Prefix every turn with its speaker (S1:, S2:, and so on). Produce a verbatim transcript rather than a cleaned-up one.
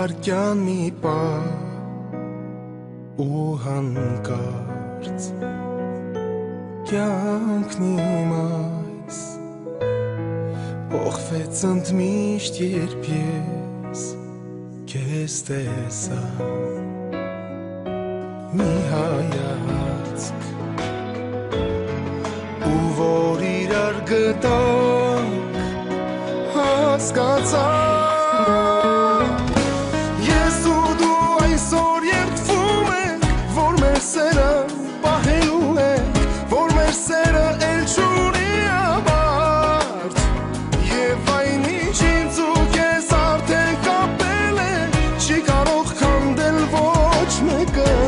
S1: վարկյան մի պահ ու հանկարծ կյանքն իմ այս փոխվեց ընդմիշտ, երբ ես քեզ տեսա մի հայացք ու որ իրար գտանք հասկացա ես ու դու այսօր երդվում ենք որ մեր սերը պահելու ենք որ մեր սերը էլ չունի ավարտ եւ այն ինչ ինձ ու քեզ արդեն կապել է չի կարող քանդել ոչ մեկը